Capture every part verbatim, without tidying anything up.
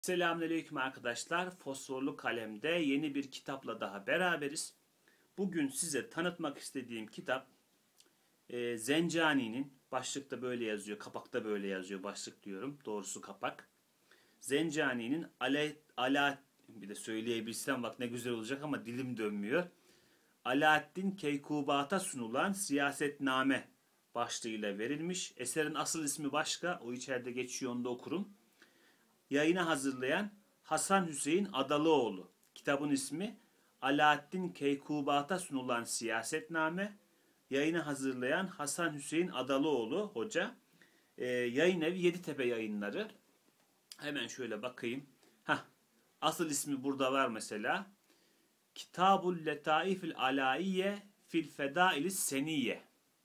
Selamünaleyküm arkadaşlar. Fosforlu Kalem'de yeni bir kitapla daha beraberiz. Bugün size tanıtmak istediğim kitap e, Zencani'nin, başlıkta böyle yazıyor, kapakta böyle yazıyor, başlık diyorum, doğrusu kapak. Zencani'nin ala, ala bir de söyleyebilsem bak ne güzel olacak ama dilim dönmüyor. Alaaddin Keykubat'a sunulan siyasetname başlığıyla verilmiş. Eserin asıl ismi başka, o içeride geçiyor, onu da okurum. Yayını hazırlayan Hasan Hüseyin Adalıoğlu. Kitabın ismi Alaaddin Keykubat'a sunulan siyasetname. Yayını hazırlayan Hasan Hüseyin Adalıoğlu hoca. Ee, yayın evi Yeditepe Yayınları. Hemen şöyle bakayım. Hah, asıl ismi burada var mesela. Kitabul Letaifil Alaiye fil Fedailis Seniye.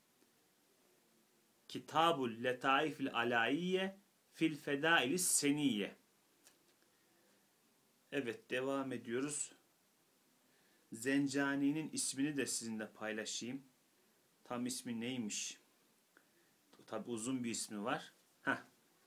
Kitabul Letaifil Alaiye fil Fedailis Seniye. Evet, devam ediyoruz. Zencani'nin ismini de sizinle paylaşayım. Tam ismi neymiş? Tabi uzun bir ismi var. Heh.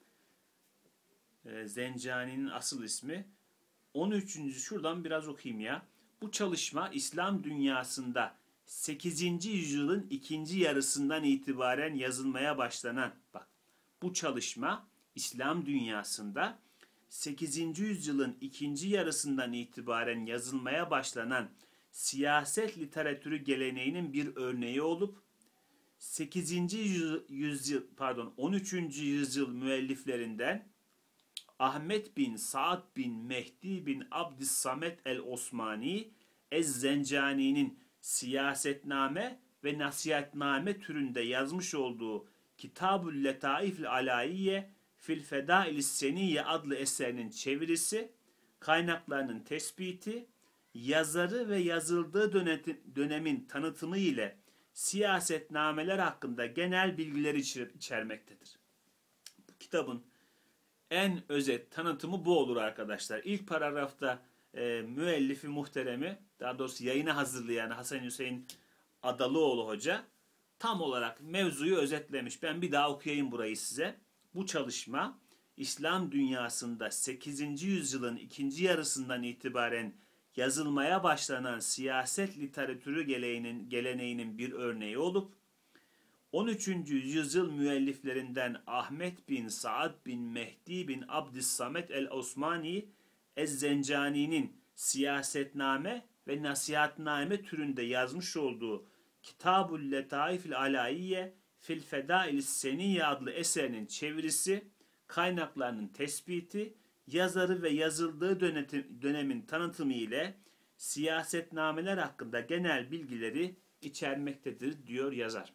Ee, Zencani'nin asıl ismi. on üçüncü şuradan biraz okuyayım ya. Bu çalışma İslam dünyasında sekizinci yüzyılın ikinci yarısından itibaren yazılmaya başlanan, bak, bu çalışma İslam dünyasında sekizinci yüzyılın ikinci yarısından itibaren yazılmaya başlanan siyaset literatürü geleneğinin bir örneği olup sekizinci yüzyıl pardon on üçüncü yüzyıl müelliflerinden Ahmet bin Saad bin Mehdi bin Abdüssamet el-Osmani Ez-Zencani'nin siyasetname ve nasihatname türünde yazmış olduğu Kitab-ül Letaifil Alaiye fil Fedailis Seniye adlı eserinin çevirisi, kaynaklarının tespiti, yazarı ve yazıldığı dönemin tanıtımı ile siyasetnameler hakkında genel bilgileri içermektedir. Bu kitabın en özet tanıtımı bu olur arkadaşlar. İlk paragrafta e, müellifi muhteremi, daha doğrusu yayını hazırlayan Hasan Hüseyin Adalıoğlu hoca tam olarak mevzuyu özetlemiş. Ben bir daha okuyayım burayı size. Bu çalışma İslam dünyasında sekizinci yüzyılın ikinci yarısından itibaren yazılmaya başlanan siyaset literatürü geleneğinin, geleneğinin bir örneği olup on üçüncü yüzyıl müelliflerinden Ahmet bin Saad bin Mehdi bin Abdüssamet el-Osmani Ez-Zencani'nin siyasetname ve nasihatname türünde yazmış olduğu Kitab-ül Letaifil Alaiye fil Fedailis Seniye adlı eserinin çevirisi, kaynaklarının tespiti, yazarı ve yazıldığı dönemin tanıtımı ile siyasetnameler hakkında genel bilgileri içermektedir diyor yazar.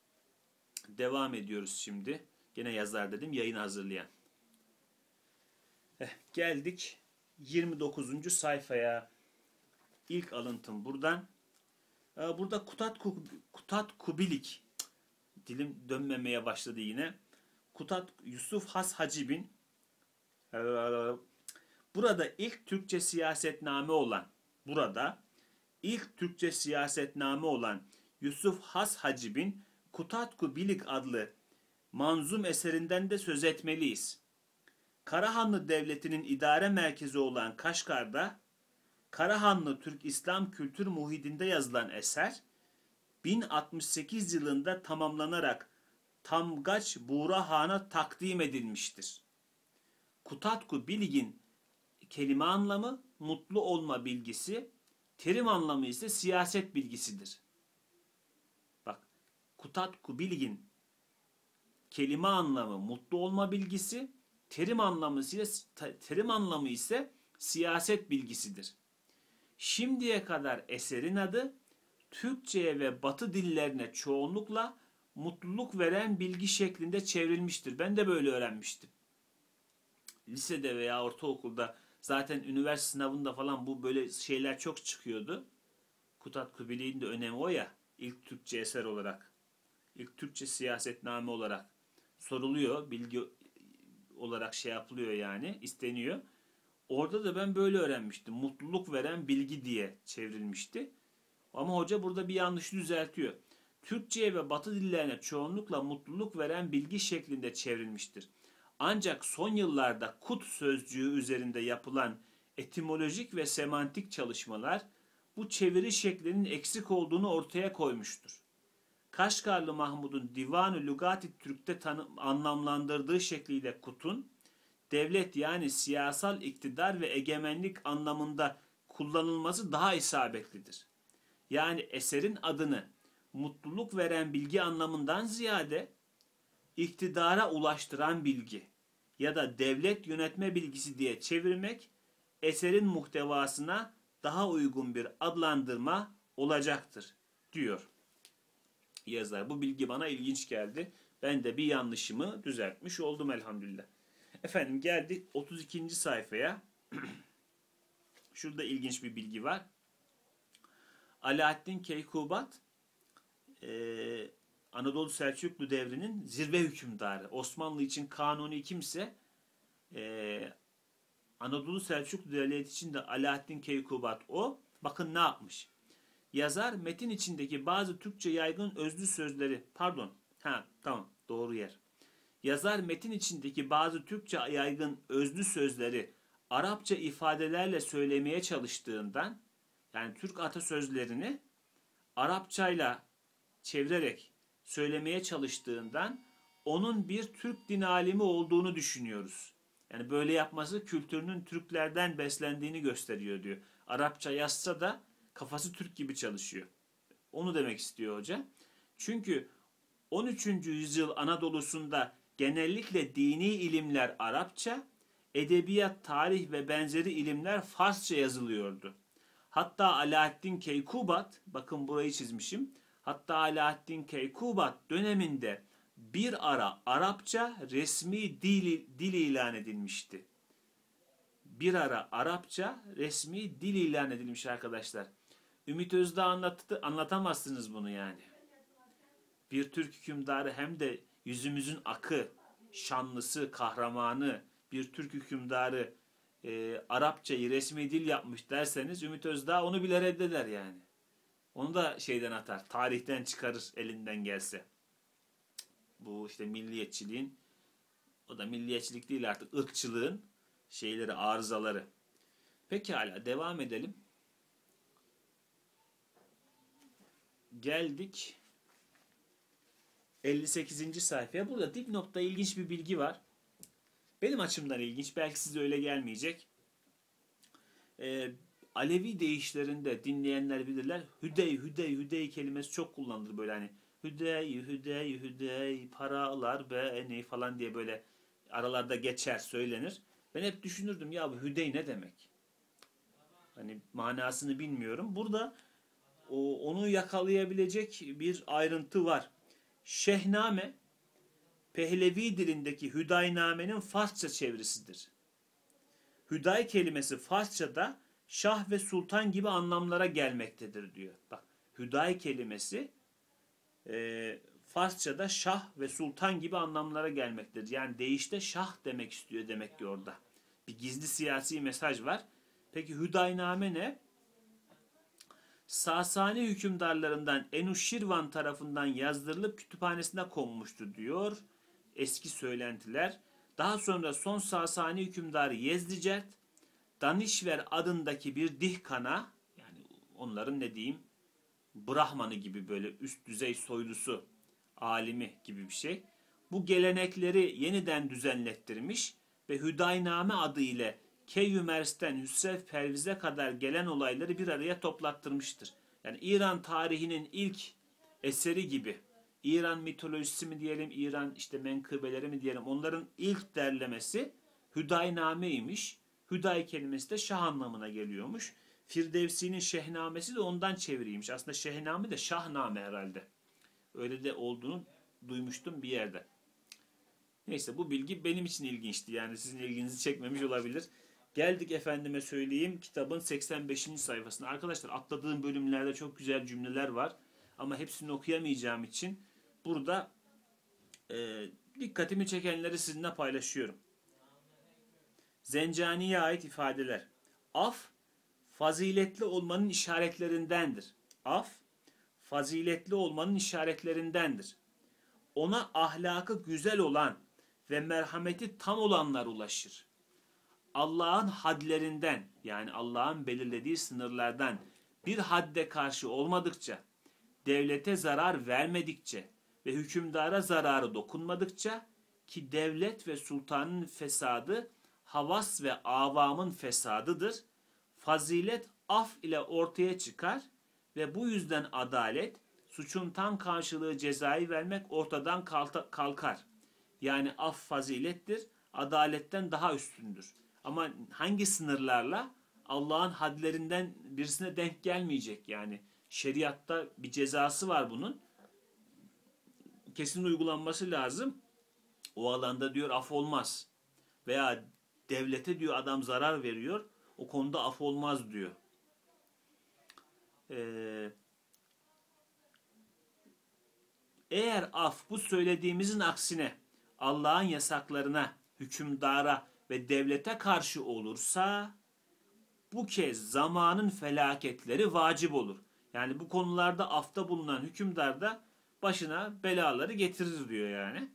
Devam ediyoruz şimdi. Gene yazar dedim, yayını hazırlayan. Eh, geldik yirmi dokuzuncu sayfaya. İlk alıntım buradan. Burada Kutat, Kutat Kubilik, dilim dönmemeye başladı yine. Kutat Yusuf Has Hacib'in burada ilk Türkçe siyasetname olan burada ilk Türkçe siyasetname olan Yusuf Has Hacib'in Kutatku Bilik adlı manzum eserinden de söz etmeliyiz. Karahanlı Devleti'nin idare merkezi olan Kaşgar'da Karahanlı Türk İslam kültür muhitinde yazılan eser bin altmış sekiz yılında tamamlanarak Tamgaç Buğra Han'a takdim edilmiştir. Kutatku Bilig'in kelime anlamı mutlu olma bilgisi, terim anlamı ise siyaset bilgisidir. Bak, Kutatku Bilig'in kelime anlamı mutlu olma bilgisi, terim anlamı ise terim anlamı ise siyaset bilgisidir. Şimdiye kadar eserin adı Türkçe'ye ve Batı dillerine çoğunlukla mutluluk veren bilgi şeklinde çevrilmiştir. Ben de böyle öğrenmiştim. Lisede veya ortaokulda, zaten üniversite sınavında falan bu böyle şeyler çok çıkıyordu. Kutatku Bilik'in de önemi o ya. İlk Türkçe eser olarak, ilk Türkçe siyasetname olarak soruluyor, bilgi olarak şey yapılıyor, yani isteniyor. Orada da ben böyle öğrenmiştim. Mutluluk veren bilgi diye çevrilmişti. Ama hoca burada bir yanlışı düzeltiyor. Türkçe'ye ve Batı dillerine çoğunlukla mutluluk veren bilgi şeklinde çevrilmiştir. Ancak son yıllarda kut sözcüğü üzerinde yapılan etimolojik ve semantik çalışmalar bu çeviri şeklinin eksik olduğunu ortaya koymuştur. Kaşgarlı Mahmud'un Divan-ı Lügat-i Türk'te anlamlandırdığı şekliyle kutun, devlet yani siyasal iktidar ve egemenlik anlamında kullanılması daha isabetlidir. Yani eserin adını mutluluk veren bilgi anlamından ziyade iktidara ulaştıran bilgi ya da devlet yönetme bilgisi diye çevirmek eserin muhtevasına daha uygun bir adlandırma olacaktır diyor yazar. Bu bilgi bana ilginç geldi. Ben de bir yanlışımı düzeltmiş oldum elhamdülillah. Efendim geldik otuz ikinci sayfaya. Şurada ilginç bir bilgi var. Alaaddin Keykubat e, Anadolu Selçuklu devrinin zirve hükümdarı. Osmanlı için kanuni kimse e, Anadolu Selçuklu Devleti için de Alaaddin Keykubat o. Bakın ne yapmış. Yazar metin içindeki bazı Türkçe yaygın özlü sözleri, pardon, ha tamam doğru yer. Yazar metin içindeki bazı Türkçe yaygın özlü sözleri Arapça ifadelerle söylemeye çalıştığından, yani Türk atasözlerini Arapçayla çevirerek söylemeye çalıştığından onun bir Türk din alimi olduğunu düşünüyoruz. Yani böyle yapması kültürünün Türklerden beslendiğini gösteriyor diyor. Arapça yazsa da kafası Türk gibi çalışıyor. Onu demek istiyor hoca. Çünkü on üçüncü yüzyıl Anadolu'sunda genellikle dini ilimler Arapça, edebiyat, tarih ve benzeri ilimler Farsça yazılıyordu. Hatta Alaaddin Keykubat, bakın burayı çizmişim. Hatta Alaaddin Keykubat döneminde bir ara Arapça resmi dil, dil ilan edilmişti. Bir ara Arapça resmi dil ilan edilmiş arkadaşlar. Ümit Özdağ anlattı, anlatamazsınız bunu yani. Bir Türk hükümdarı hem de yüzümüzün akı, şanlısı, kahramanı bir Türk hükümdarı e, Arapçayı resmi dil yapmış derseniz Ümit Özdağ onu bile reddeder yani. Onu da şeyden atar, tarihten çıkarır elinden gelse. Bu işte milliyetçiliğin, o da milliyetçilik değil artık, ırkçılığın şeyleri, arızaları. Pekala devam edelim. Geldik elli sekizinci sayfaya. Burada dipnotta ilginç bir bilgi var. Benim açımdan ilginç. Belki size öyle gelmeyecek. Ee, Alevi deyişlerinde dinleyenler bilirler. Hüdey, hüdey, hüdey kelimesi çok kullanılır böyle hani. Hüdey, hüdey, hüdey, paralar beni falan diye böyle aralarda geçer, söylenir. Ben hep düşünürdüm ya bu hüdey ne demek? Hani manasını bilmiyorum. Burada o, onu yakalayabilecek bir ayrıntı var. Şehname, Pehlevi dilindeki Hüdaynamenin Farsça çevirisidir. Hüday kelimesi Farsçada şah ve sultan gibi anlamlara gelmektedir diyor. Bak, Hüday kelimesi e, Farsçada şah ve sultan gibi anlamlara gelmektedir. Yani deyişte şah demek istiyor demek ki orada. Bir gizli siyasi mesaj var. Peki Hüdayname ne? Sasani hükümdarlarından Enuşşirvan tarafından yazdırılıp kütüphanesine konmuştu diyor eski söylentiler. Daha sonra son Sasani hükümdarı Yezdicert, Danişver adındaki bir dihkana, yani onların ne diyeyim Brahmanı gibi böyle üst düzey soylusu, alimi gibi bir şey. Bu gelenekleri yeniden düzenlettirmiş ve Hüdayname adı ile Keyyümers'ten Hüsrev Perviz'e kadar gelen olayları bir araya toplattırmıştır. Yani İran tarihinin ilk eseri gibi, İran mitolojisi mi diyelim, İran işte menkıbeleri mi diyelim, onların ilk derlemesi Hüdayname'ymiş. Hüday kelimesi de şah anlamına geliyormuş. Firdevsi'nin Şehnamesi de ondan çeviriymiş. Aslında Şehname de Şahname herhalde. Öyle de olduğunu duymuştum bir yerde. Neyse, bu bilgi benim için ilginçti. Yani sizin ilginizi çekmemiş olabilir. Geldik efendime söyleyeyim kitabın seksen beşinci sayfasına. Arkadaşlar atladığım bölümlerde çok güzel cümleler var. Ama hepsini okuyamayacağım için burada e, dikkatimi çekenleri sizinle paylaşıyorum. Zencani'ye ait ifadeler. Af, faziletli olmanın işaretlerindendir. Af, faziletli olmanın işaretlerindendir. Ona ahlakı güzel olan, ve merhameti tam olanlar ulaşır. Allah'ın hadlerinden, yani Allah'ın belirlediği sınırlardan bir hadde karşı olmadıkça, devlete zarar vermedikçe ve hükümdara zararı dokunmadıkça, ki devlet ve sultanın fesadı havas ve avamın fesadıdır, fazilet af ile ortaya çıkar ve bu yüzden adalet, suçun tam karşılığı cezayı vermek ortadan kalkar. Yani af fazilettir, adaletten daha üstündür. Ama hangi sınırlarla? Allah'ın hadlerinden birisine denk gelmeyecek. Yani şeriatta bir cezası var bunun. Kesin uygulanması lazım. O alanda diyor af olmaz. Veya devlete diyor adam zarar veriyor. O konuda af olmaz diyor. Ee, eğer af bu söylediğimizin aksine Allah'ın yasaklarına, hükümdara ve devlete karşı olursa bu kez zamanın felaketleri vacip olur. Yani bu konularda afta bulunan hükümdar da başına belaları getirir diyor yani.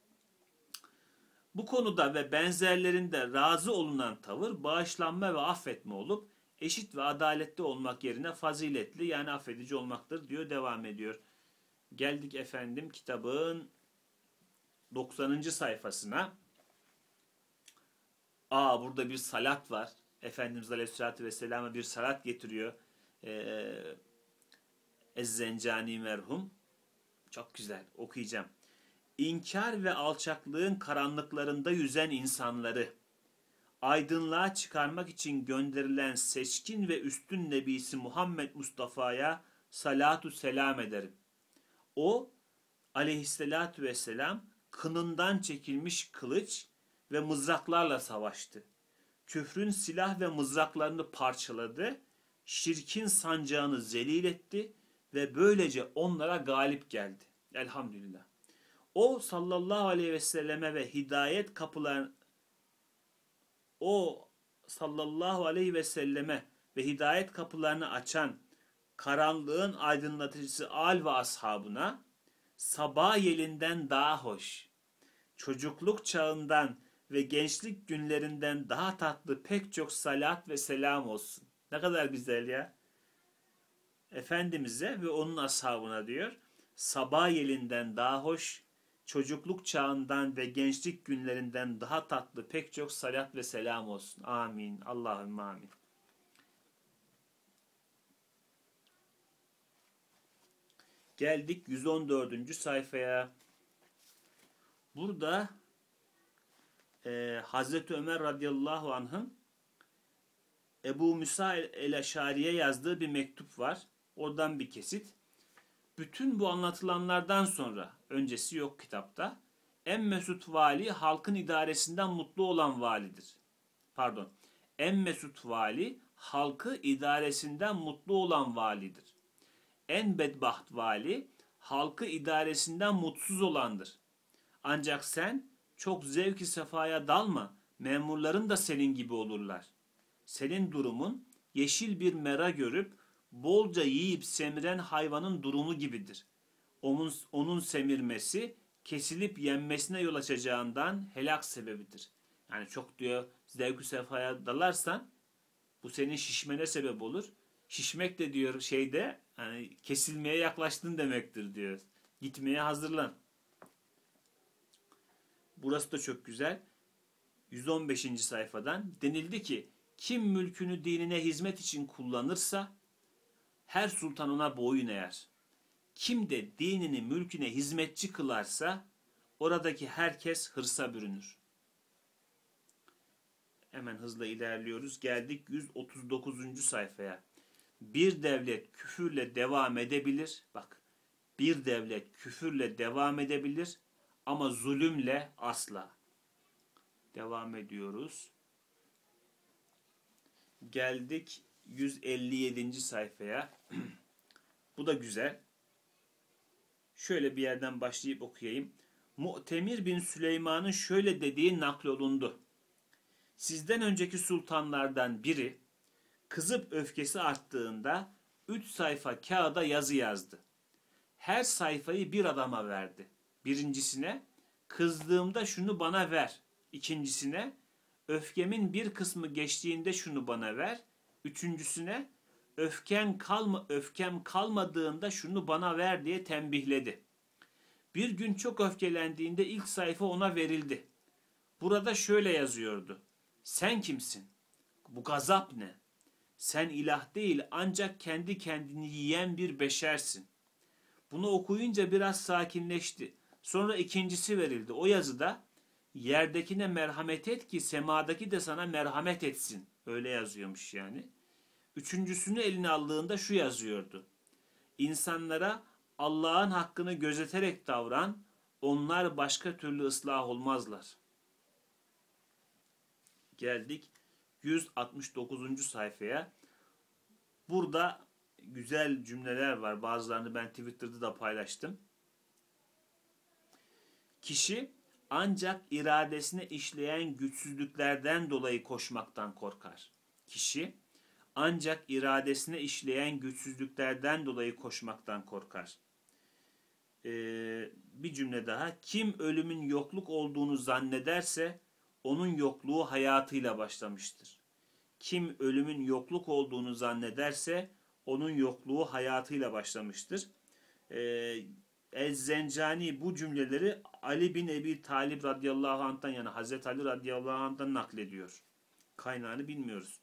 Bu konuda ve benzerlerinde razı olunan tavır bağışlanma ve affetme olup eşit ve adaletli olmak yerine faziletli yani affedici olmaktır diyor, devam ediyor. Geldik efendim kitabın doksanıncı sayfasına. Aa, burada bir salat var. Efendimiz Aleyhisselatü Vesselam'a bir salat getiriyor. Ee, Ez-Zencani merhum. Çok güzel, okuyacağım. İnkar ve alçaklığın karanlıklarında yüzen insanları aydınlığa çıkarmak için gönderilen seçkin ve üstün nebisi Muhammed Mustafa'ya salatu selam ederim. O aleyhissalatü vesselam kınından çekilmiş kılıç ve mızraklarla savaştı. Küfrün silah ve mızraklarını parçaladı, şirkin sancağını zelil etti ve böylece onlara galip geldi. Elhamdülillah. O sallallahu aleyhi ve selleme ve hidayet kapılar o sallallahu aleyhi ve selleme ve hidayet kapılarını açan karanlığın aydınlatıcısı al ve ashabına sabah yelinden daha hoş, çocukluk çağından ve gençlik günlerinden daha tatlı pek çok salat ve selam olsun. Ne kadar güzel ya. Efendimiz'e ve onun ashabına diyor, sabah yelinden daha hoş, çocukluk çağından ve gençlik günlerinden daha tatlı pek çok salat ve selam olsun. Amin. Allahümme amin. Geldik yüz on dördüncü sayfaya. Burada e, Hazreti Ömer radıyallahu anh'ın Ebu Musa el-Eşari'ye yazdığı bir mektup var. Oradan bir kesit. Bütün bu anlatılanlardan sonra, öncesi yok kitapta, en mesut vali halkın idaresinden mutlu olan validir. Pardon. En mesut vali halkı idaresinden mutlu olan validir. En bedbaht vali halkı idaresinden mutsuz olandır. Ancak sen çok zevk-i sefaya dalma, memurların da senin gibi olurlar. Senin durumun yeşil bir mera görüp bolca yiyip semiren hayvanın durumu gibidir. Onun, onun semirmesi kesilip yenmesine yol açacağından helak sebebidir. Yani çok diyor zevk-i sefaya dalarsan bu senin şişmene sebep olur. Şişmek de diyor şeyde hani kesilmeye yaklaştın demektir diyor. Gitmeye hazırlan. Burası da çok güzel. yüz on beşinci sayfadan denildi ki kim mülkünü dinine hizmet için kullanırsa her sultan ona boyun eğer. Kim de dinini mülküne hizmetçi kılarsa oradaki herkes hırsa bürünür. Hemen hızla ilerliyoruz. Geldik yüz otuz dokuzuncu sayfaya. Bir devlet küfürle devam edebilir. Bak, bir devlet küfürle devam edebilir ama zulümle asla. Devam ediyoruz. Geldik yüz elli yedinci sayfaya. Bu da güzel. Şöyle bir yerden başlayıp okuyayım. Mu'temir bin Süleyman'ın şöyle dediği naklolundu. Sizden önceki sultanlardan biri kızıp öfkesi arttığında üç sayfa kağıda yazı yazdı. Her sayfayı bir adama verdi. Birincisine kızdığımda şunu bana ver. İkincisine, öfkemin bir kısmı geçtiğinde şunu bana ver. Üçüncüsüne, öfken kalma, öfkem kalmadığında şunu bana ver diye tembihledi. Bir gün çok öfkelendiğinde ilk sayfa ona verildi. Burada şöyle yazıyordu. Sen kimsin? Bu gazap ne? Sen ilah değil ancak kendi kendini yiyen bir beşersin. Bunu okuyunca biraz sakinleşti. Sonra ikincisi verildi. O yazıda yerdekine merhamet et ki semadaki de sana merhamet etsin. Öyle yazıyormuş yani. Üçüncüsünü eline aldığında şu yazıyordu. İnsanlara Allah'ın hakkını gözeterek davran, onlar başka türlü ıslah olmazlar. Geldik yüz altmış dokuzuncu sayfaya. Burada güzel cümleler var. Bazılarını ben Twitter'da da paylaştım. Kişi ancak iradesine işleyen güçsüzlüklerden dolayı koşmaktan korkar. Kişi ancak iradesine işleyen güçsüzlüklerden dolayı koşmaktan korkar. Ee, bir cümle daha. Kim ölümün yokluk olduğunu zannederse onun yokluğu hayatıyla başlamıştır. Kim ölümün yokluk olduğunu zannederse onun yokluğu hayatıyla başlamıştır. Ee, Ez-Zencani bu cümleleri Ali bin Ebi Talib radıyallahu anh'tan, yani Hazreti Ali radıyallahu anh'tan naklediyor. Kaynağını bilmiyoruz.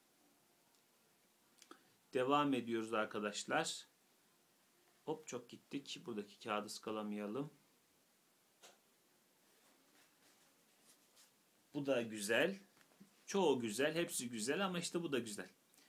Devam ediyoruz arkadaşlar. Hop, çok gittik. Buradaki kağıdı ıskalamayalım. Bu da güzel. Çoğu güzel. Hepsi güzel ama işte bu da güzel.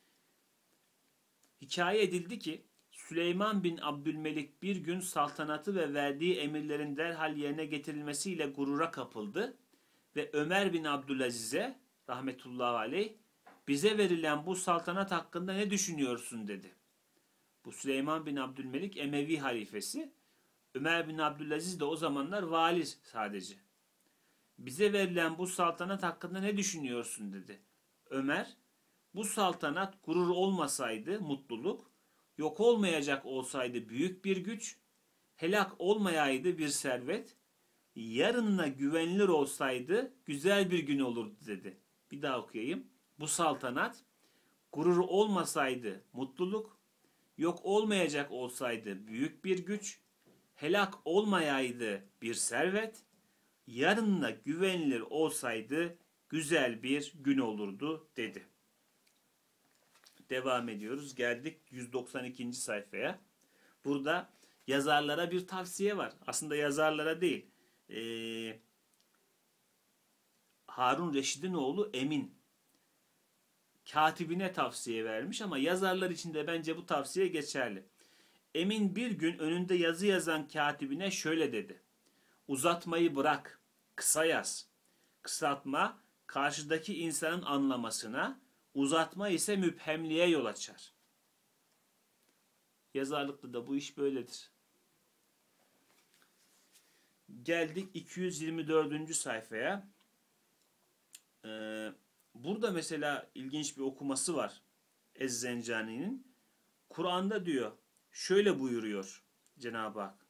Hikaye edildi ki Süleyman bin Abdülmelik bir gün saltanatı ve verdiği emirlerin derhal yerine getirilmesiyle gurura kapıldı ve Ömer bin Abdülaziz'e rahmetullahi aleyh bize verilen bu saltanat hakkında ne düşünüyorsun dedi. Bu Süleyman bin Abdülmelik Emevi halifesi. Ömer bin Abdülaziz de o zamanlar vali sadece. Bize verilen bu saltanat hakkında ne düşünüyorsun dedi. Ömer, bu saltanat gurur olmasaydı mutluluk, yok olmayacak olsaydı büyük bir güç, helak olmayaydı bir servet, yarınına güvenilir olsaydı güzel bir gün olurdu dedi. Bir daha okuyayım. Bu saltanat gurur olmasaydı mutluluk, yok olmayacak olsaydı büyük bir güç, helak olmayaydı bir servet, yarınına güvenilir olsaydı güzel bir gün olurdu dedi. Devam ediyoruz. Geldik yüz doksan ikinci sayfaya. Burada yazarlara bir tavsiye var. Aslında yazarlara değil. Ee, Harun Reşid'in oğlu Emin katibine tavsiye vermiş ama yazarlar için de bence bu tavsiye geçerli. Emin bir gün önünde yazı yazan katibine şöyle dedi. Uzatmayı bırak, kısa yaz. Kısaltma karşıdaki insanın anlamasına, uzatma ise müphemliğe yol açar. Yazarlıkta da bu iş böyledir. Geldik iki yüz yirmi dördüncü sayfaya. Ee, burada mesela ilginç bir okuması var Ez-Zencani'nin. Kur'an'da diyor, şöyle buyuruyor Cenab-ı Hak.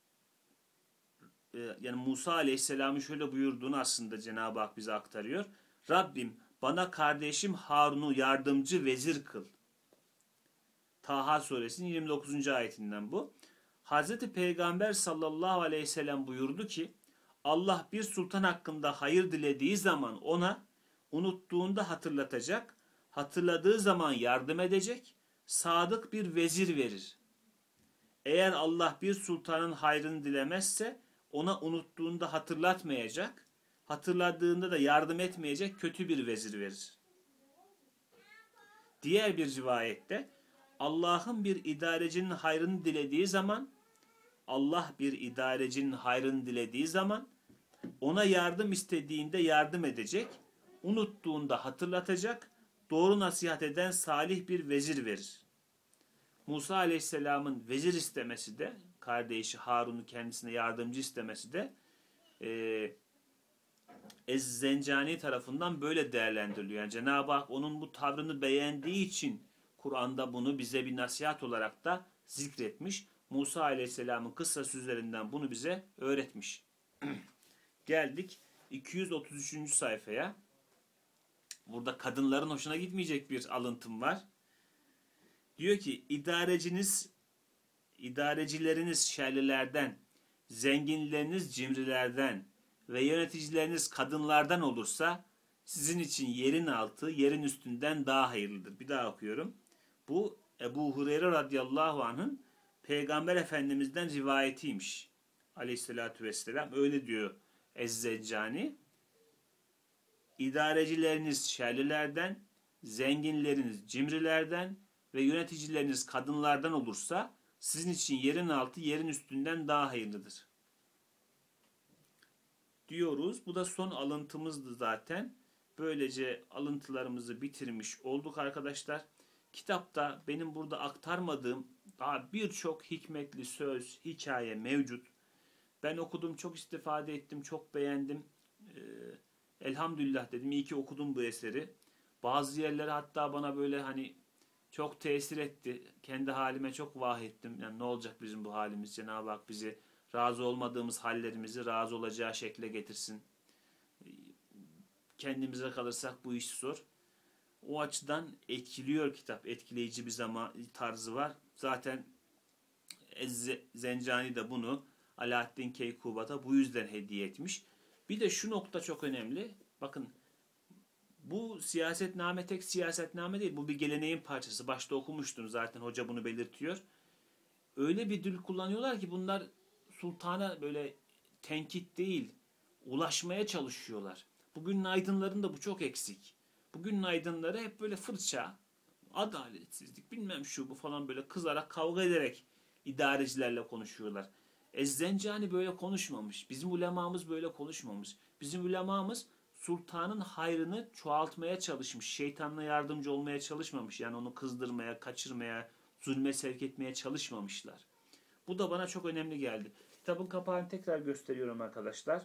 Ee, yani Musa Aleyhisselam'ın şöyle buyurduğunu aslında Cenab-ı Hak bize aktarıyor. Rabbim bana kardeşim Harun'u yardımcı vezir kıl. Taha suresinin yirmi dokuzuncu ayetinden bu. Hazreti Peygamber sallallahu aleyhi ve sellem buyurdu ki Allah bir sultan hakkında hayır dilediği zaman ona, unuttuğunda hatırlatacak, hatırladığı zaman yardım edecek, sadık bir vezir verir. Eğer Allah bir sultanın hayrını dilemezse ona unuttuğunda hatırlatmayacak, hatırladığında da yardım etmeyecek kötü bir vezir verir. Diğer bir rivayette Allah'ın bir idarecinin hayrını dilediği zaman, Allah bir idarecinin hayrını dilediği zaman ona yardım istediğinde yardım edecek, unuttuğunda hatırlatacak, doğru nasihat eden salih bir vezir verir. Musa Aleyhisselam'ın vezir istemesi de, kardeşi Harun'u kendisine yardımcı istemesi de e, Ez-Zencani tarafından böyle değerlendiriliyor. Yani Cenab-ı Hak onun bu tavrını beğendiği için Kur'an'da bunu bize bir nasihat olarak da zikretmiş. Musa Aleyhisselam'ın kıssası üzerinden bunu bize öğretmiş. Geldik iki yüz otuz üçüncü sayfaya. Burada kadınların hoşuna gitmeyecek bir alıntım var. Diyor ki idareciniz, idarecileriniz şerlilerden, zenginleriniz cimrilerden ve yöneticileriniz kadınlardan olursa sizin için yerin altı, yerin üstünden daha hayırlıdır. Bir daha okuyorum. Bu Ebu Hureyre radıyallahu anh'ın Peygamber Efendimiz'den rivayetiymiş. Aleyhissalatü vesselam öyle diyor Ez-Zeccani. İdarecileriniz şerlilerden, zenginleriniz cimrilerden ve yöneticileriniz kadınlardan olursa sizin için yerin altı yerin üstünden daha hayırlıdır. Diyoruz. Bu da son alıntımızdı zaten. Böylece alıntılarımızı bitirmiş olduk arkadaşlar. Kitapta benim burada aktarmadığım daha birçok hikmetli söz, hikaye mevcut. Ben okudum, çok istifade ettim, çok beğendim. Ee, elhamdülillah dedim, iyi ki okudum bu eseri. Bazı yerleri hatta bana böyle hani çok tesir etti. Kendi halime çok vah ettim. Yani ne olacak bizim bu halimiz? Cenab-ı Hak bizi razı olmadığımız hallerimizi razı olacağı şekle getirsin. Kendimize kalırsak bu iş zor. O açıdan etkiliyor kitap. Etkileyici bir zaman tarzı var. Zaten Ez-Zencani de bunu Alaaddin Keykubat'a bu yüzden hediye etmiş. Bir de şu nokta çok önemli. Bakın bu siyasetname tek siyasetname değil. Bu bir geleneğin parçası. Başta okumuştum zaten, hoca bunu belirtiyor. Öyle bir dil kullanıyorlar ki bunlar sultana böyle tenkit değil, ulaşmaya çalışıyorlar. Bugünün aydınlarında bu çok eksik. Bugünün aydınları hep böyle fırça, adaletsizlik, bilmem şu bu falan böyle kızarak, kavga ederek idarecilerle konuşuyorlar. Ez-Zencani böyle konuşmamış. Bizim ulemamız böyle konuşmamış. Bizim ulemamız sultanın hayrını çoğaltmaya çalışmış. Şeytanla yardımcı olmaya çalışmamış. Yani onu kızdırmaya, kaçırmaya, zulme sevk etmeye çalışmamışlar. Bu da bana çok önemli geldi. Kitabın kapağını tekrar gösteriyorum arkadaşlar.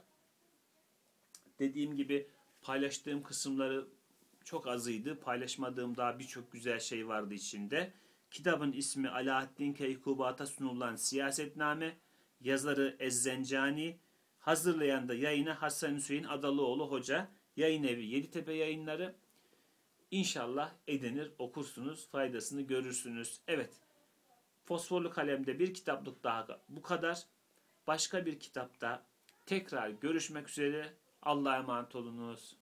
Dediğim gibi paylaştığım kısımları çok azıydı. Paylaşmadığım daha birçok güzel şey vardı içinde. Kitabın ismi Alaaddin Keykubat'a sunulan Siyasetname. Yazarı Ez-Zencani. Hazırlayan da yayını Hasan Hüseyin Adalıoğlu Hoca. Yayın evi Yeditepe Yayınları. İnşallah edinir, okursunuz, faydasını görürsünüz. Evet, Fosforlu Kalem'de bir kitaplık daha bu kadar. Başka bir kitapta tekrar görüşmek üzere. Allah'a emanet olunuz.